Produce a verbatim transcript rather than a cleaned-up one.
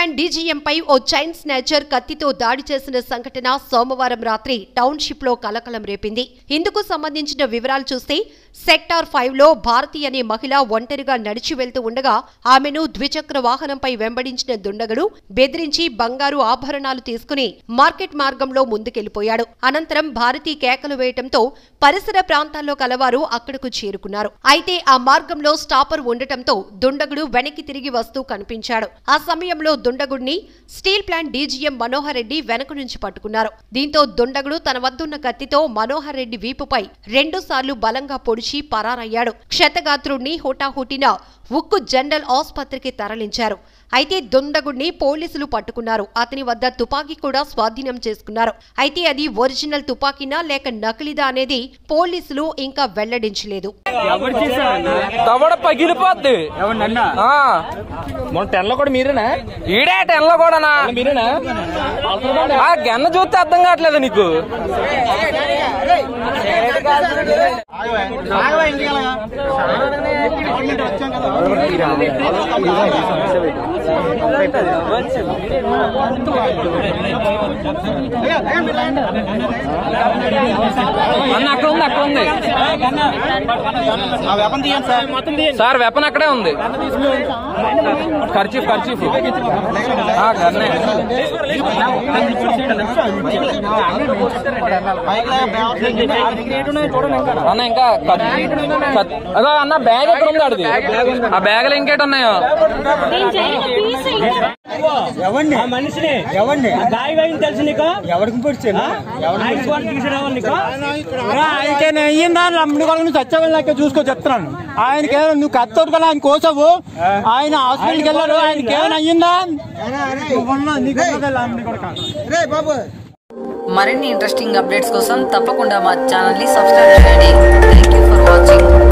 Plant DGM పై ఓ chain snatcher కత్తితో దాడి చేసిన సంఘటన సోమవారం రాత్రి టౌన్షిప్ లో కలకలం రేపింది. ఇందుకు సంబంధించిన వివరాలు చూస్తే సెక్టార్ ఫైవ్ లో భారతి అనే మహిళ ఒంటరిగా నడిచి వెళ్తూ ఉండగా ఆమెను ద్విచక్ర వాహనంపై వెంబడించిన దుండగుడు బెదిరించి బంగారు ఆభరణాలు తీసుకుని మార్కెట్ మార్గంలో ముందుకెళ్లిపోయాడు. అనంతరం భారతి కేకలు వేయటంతో పరిసర ప్రాంతాల్లో కలవారు అక్కడకు చేరుకున్నారు. అయితే ఆ మార్గంలో స్టాపర్ ఉండటంతో దుండగుడు వెనక్కి తిరిగి వస్తూ కనిపించాడు. ఆ సమయంలో దుండగుడిని steel plant DGM Manohar Reddy వెనక నుంచి పట్టుకున్నారు. దీంతో దుండగుడు తన వద్దున్న కత్తితో మనోహర్ రెడ్డి వీపుపై రెండు సార్లు బలంగా పొడిచి పరారయ్యాడు. క్షతగాత్రుడిని హుటాహుటిన ఉక్కు జనరల్ ఆసుపత్రికి తరలించారు. అయితే దుండగుడిని పోలీసులు పట్టుకున్నారు. అతని వద్ద తుపాకీ కూడా స్వాధీనం చేసుకున్నారు. అయితే అది ఒరిజినల్ తుపాకీనా లేక నకిలీదా అనేది పోలీసులు ఇంకా వెల్లడించలేదు. గన్న చూస్తే అర్థం కావట్లేదు నీకు. అక్కడ ఉంది అక్కడ ఉంది సార్, వెపన్ అక్కడే ఉంది. ఖర్చీఫ్ ఖర్చీఫ్ అన్న ఇంకా అదో అన్న బ్యాగ్ ఎక్కడ ఉంది అడిగి. ఆ బ్యాగ్ లో ఇంకేటి ఉన్నాయో మనిషిని ఎవరిని గాయని తెలుసు నీకు? ఎవరికి పొడిచాను అయ్యిందా? అమ్ముడు వాళ్ళని చచ్చేవాళ్ళకి చూసుకో చెప్తున్నాను. ఆయనకి నువ్వు కత్తోడు కదా ఆయన కోసావు. ఆయన హాస్పిటల్కి వెళ్ళాడు. ఆయనకి ఏమైనా అయ్యిందా? మరిన్ని ఇంట్రెస్టింగ్ అప్డేట్స్ కోసం తప్పకుండా మా ఛానల్ ని సబ్స్క్రైబ్ చేయండి. Thank you for watching.